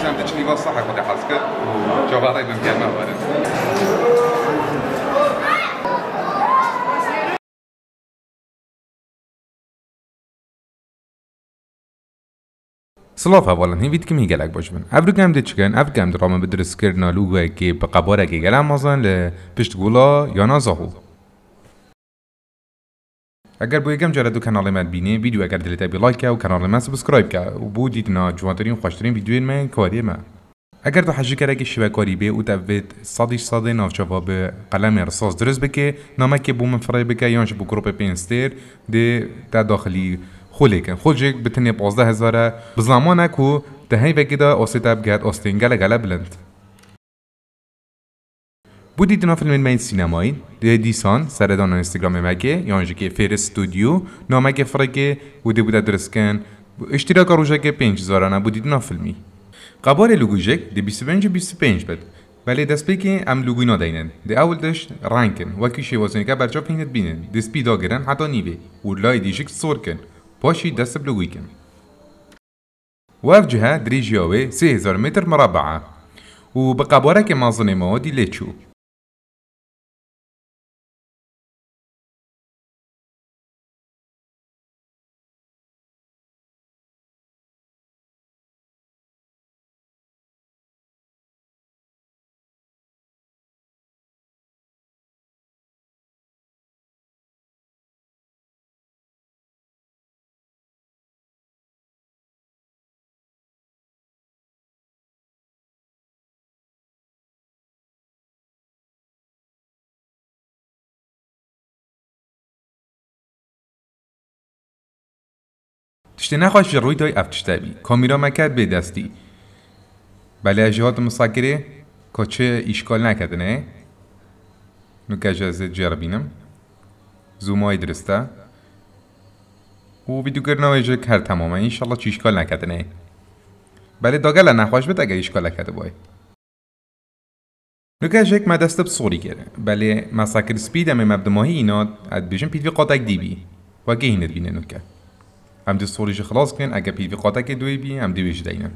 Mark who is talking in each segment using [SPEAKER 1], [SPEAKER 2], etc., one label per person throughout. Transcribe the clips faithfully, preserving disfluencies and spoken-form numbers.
[SPEAKER 1] سمت چنی واسه صح خودی حس کرد جوابای بمکن ما وارد سلاف اولا هی وید که می گلک باش بن. افریقا هم دیت چکن افریقا هم درام بدرس کردن لوگه که بقباره که گلم مازن ل پشت گولا یا نازهو. اگر بو یکم جرا دو کانال من بینی ویدیو اگر دلت ابی لایک و کانال من سابسکرایب که و بو دیدنا جوانترین خوشترین ویدیوی من کاری ما. اگر تو حاجی کرده که شبکاری به او تبعید صادی صادی نافچه به قلم رصاص درست بکه نامه بو من فرای بکه یانش بو گروپ پینستر ده تا داخلی خلیکن خلجک بتنی پانزده هزاره بزمانه کو دهی وکیدا آسیتاب گرد آستینگل گله بلند. بودی دنا فیلم من سینمایی ده دیسان سردان اینستاگرام مگه یانجی که فیر استودیو نامه که فرقه بوده بوده درست کن اشتراک روزه که پنج هزارانه بودی دنا فیلمی. قبار لوگویجک ده بیست و پنج بیست و پنج بد ولی دست بکی ام لوگوی ندینن ده اول داشت رانکن وکیشی واسه که برچه فینت بینن دست پیدا گرن حتی نیوه ولای دیجک صور کن باشی دست بلوگوی کن وف جهه دریجیاوه سه هزار متر مربعه و بقباره که مازن موادی لیچو تشتی نخواهش جروی دای افتشتبی کامیرا مکرد به دستی بله اجهاد مساکره کچه اشکال نکرده نه نکه جازه جربینم زومای درسته و ویدیو کرنا ویجه کر تماما انشالله چی اشکال نکرده نه بله داگل نخواهش بد اگر اشکال نکرده بای نکه جک ما دست بصوری کرده بله مساکر سپید هم مبدماهی اینا اد بیشن پیدوی قاطک دیبی و گه اینت بینه نکه هم دو سوریش خلاص کن اگه پیوی قاطع که دوی بی هم دویش دینن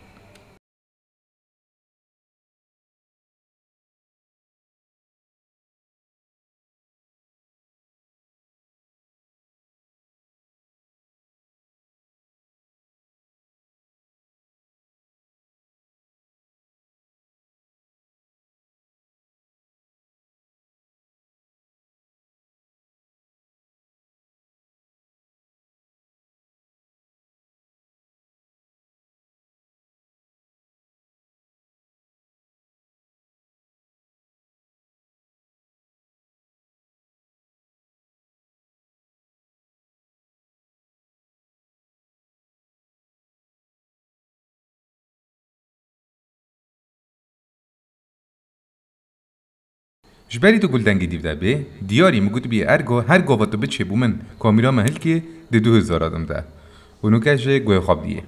[SPEAKER 1] جبری تو گلدن گدیو دبی دیاری مگود بی ارگو هر گوات بچه بومن کامیرا محل که ده دو هزار آدم ده و نکشه گوی خواب دیه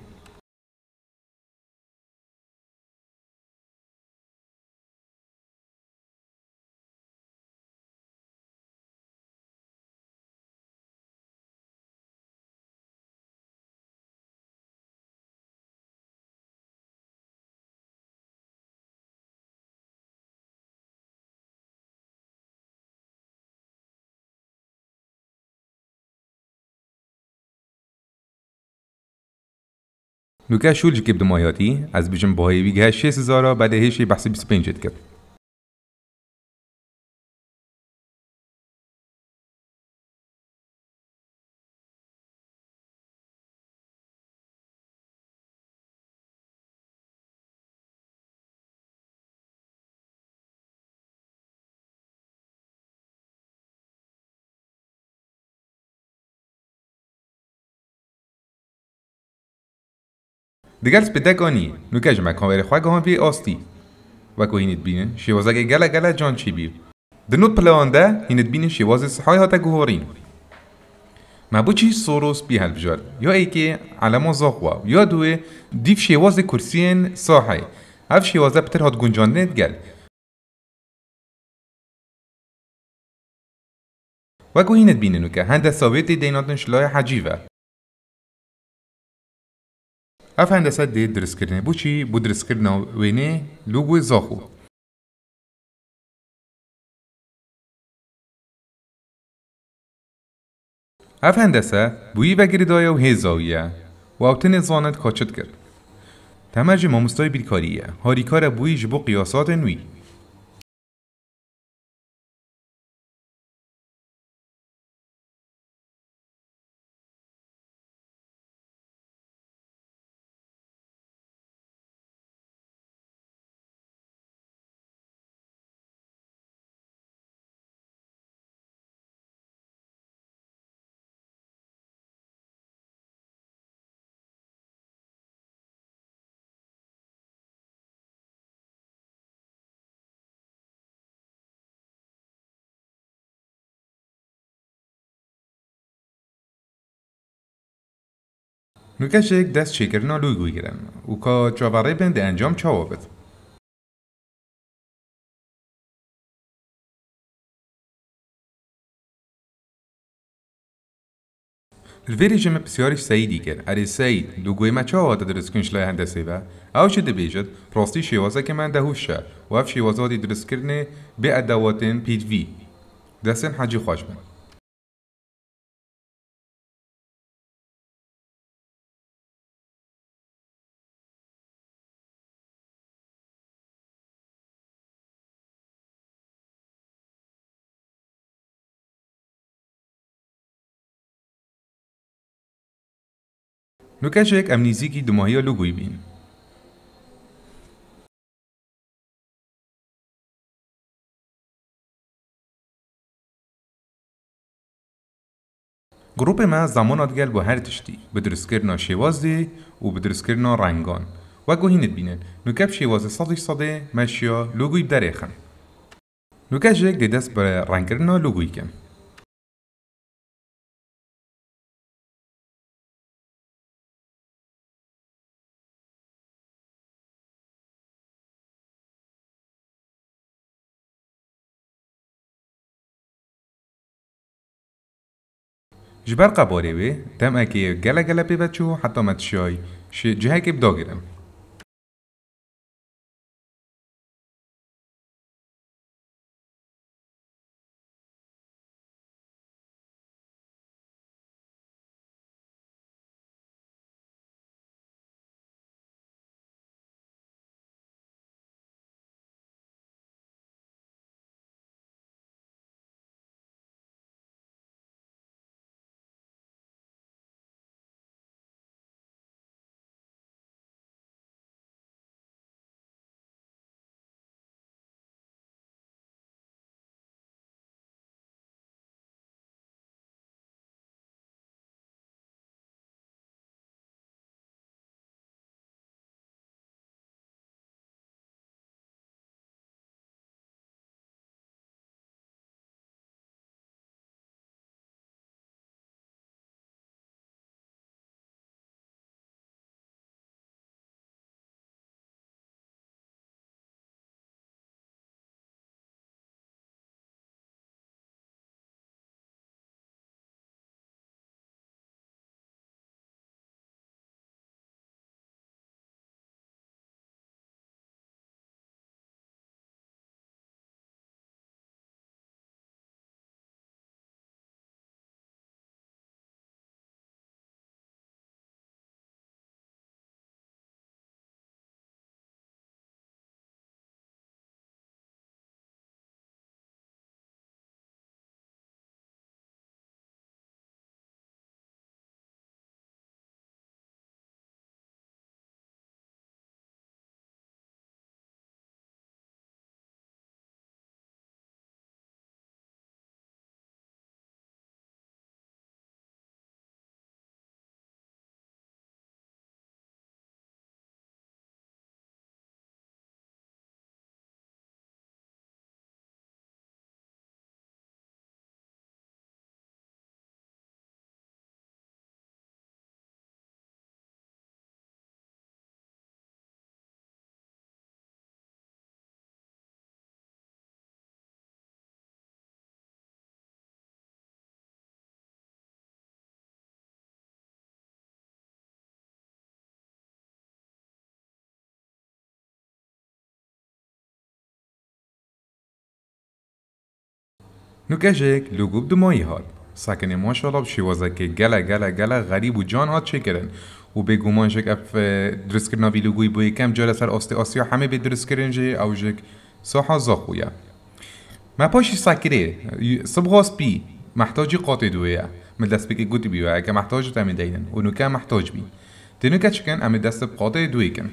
[SPEAKER 1] نکه شول جکب دمایاتی از بیشم باهی بیگه شش هزاره بعد هیچی بحث بیست و پنج کرد دگرس بدک آنی نکه جمع کامیر خواه گهان بی آستی و که هینت بینن شوازه گله گله جان چی بیر دنوت پلانده هینت بینن شوازه صحای هاته گوهارین ما بچی سوروس بی هالبجار یا ای که علما زاخوا یا دوه دیف شوازه کرسین صاحی اف شوازه بتر هات گنجانت گل و که هینت بینن که هنده ثابت دیناتن شلای حجیوه اف هندسه دی درس کردنه بو چی بو درس کردنه وینه لوگوی زاخو. اف هندسه بویی وگری دایه و هی زاویه و اوتن زانت کاچت کرد. تمرج مامستای بیرکاریه هاریکار بویی جبو قیاسات نوی. نوکشک دست چکرنا لوگوی گرن و که چاوره بند انجام چاوابد. الفيري جمع بسيارش سيدي كان أري سيد لوگوی ما چاوا تدرس کنش لای هندسه با او چه دبیجد راستی شیوازه که من دهوشه و اف شیوازه دی درس کرنه به ادواتن پید وی دستن حجی خوش بن. نوکشک ام نزیکی دماهی لوگوی بین. گروپ ما زمانات گل با هر تشتی بدرس کرنا شیواز دی و بدرس کرنا رنگان و گوهینت بینن نوکب شیواز صدش صده مشیا لوگوی بدرخن. نوکشک دی دست بر رنگ کرنا لوگوی کن. جبر قباره وی تم اکی گله گله پی بچو حتی متشای ش جهه که بداگرم. نکجک لگوب دمایی هاد سکنه ماشاءالله بشیوازه که گله گله گله غریب و جان هات چه کرن و به گمان جک اف درست کردن وی لگوی بوی کم جال سر آسته آسیا همه به درست کردن جه او جک صحا زاخویا ما پاشی سکره صبغاس بی محتاجی قاطع دویه من دست بگی گوتی بیوه اگه محتاج تامین دینن و نکه محتاج بی تنوکه چکن اما دست قاطع دوی کن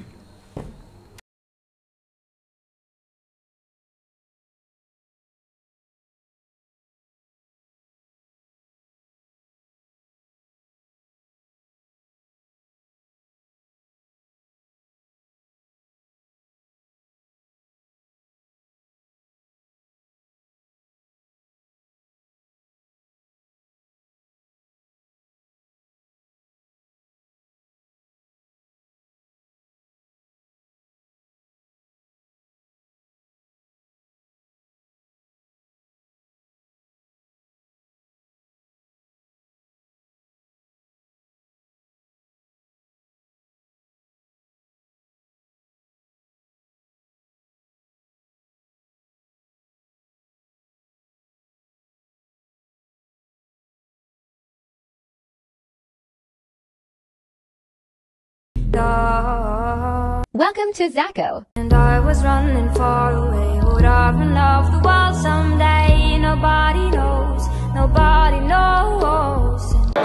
[SPEAKER 2] Welcome to Zacko.
[SPEAKER 3] And I was running far away. Would I run off the world someday? Nobody knows, nobody knows.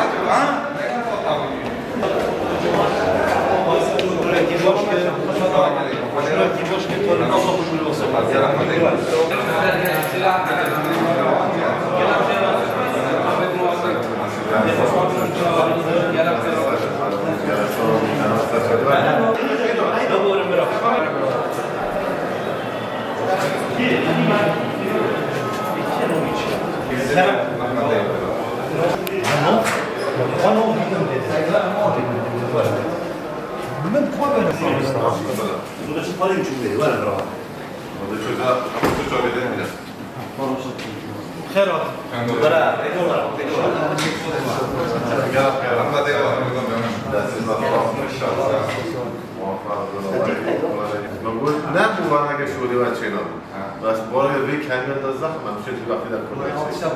[SPEAKER 4] نه بوران اگه شده و چینا بس بار روی کمیت از زخم من میشه تو وقتی در کنه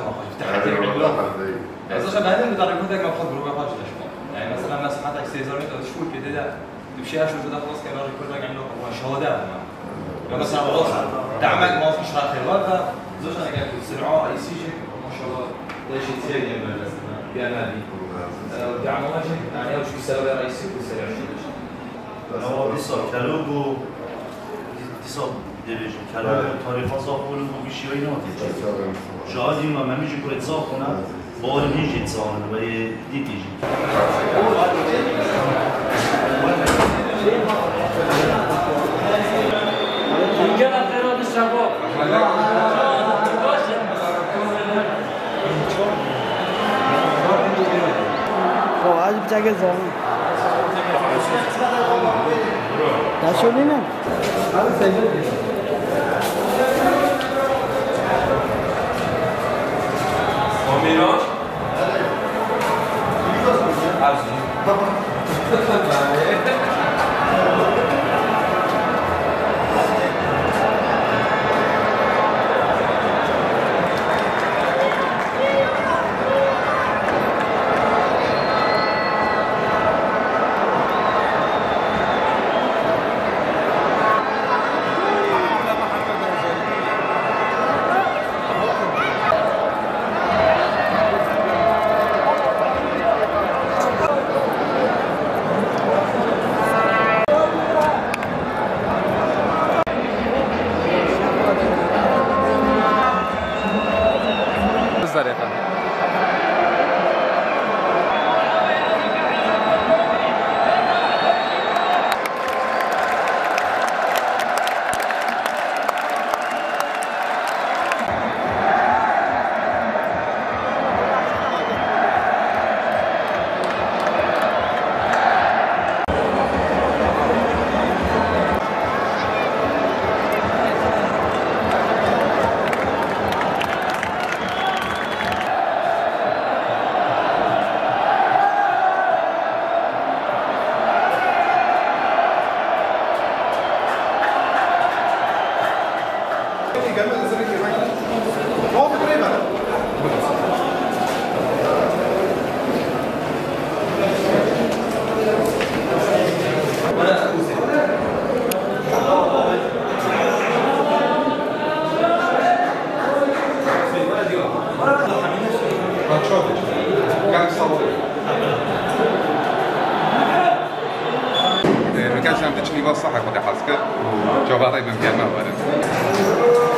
[SPEAKER 5] ازش بعدين بدار يكون ذاك مفروض بروح واجد اشوف يعني مثلا ما سمعتك سيزار انت شو كده ده تمشي اشوف كده خلاص كده يكون راجع عنده شهاده مثلا خلاص دعمك ما فيش راح خيرات زوج انا قاعد سرعه اي سي جي ما شاء الله ده شيء ثاني يعني بس يعني هذه دعم واجد يعني وش بيسوي اي سي وسريع
[SPEAKER 6] هو بيصير كلوجو حساب دیویژن کلام تاریخ صاف بولو بگیشی و اینا دیگه شاید این ما میشه کرد صاف کنه بار میجید سان و دیدیجی
[SPEAKER 7] اینجا قرار شباب
[SPEAKER 8] आज जाके जाऊँ दाशोली ना
[SPEAKER 5] Omiro
[SPEAKER 1] ما تشوفش قاعد يصور ما كانش عم تشني بس صح كنت حاسك شوف هذا بمكان ما ورد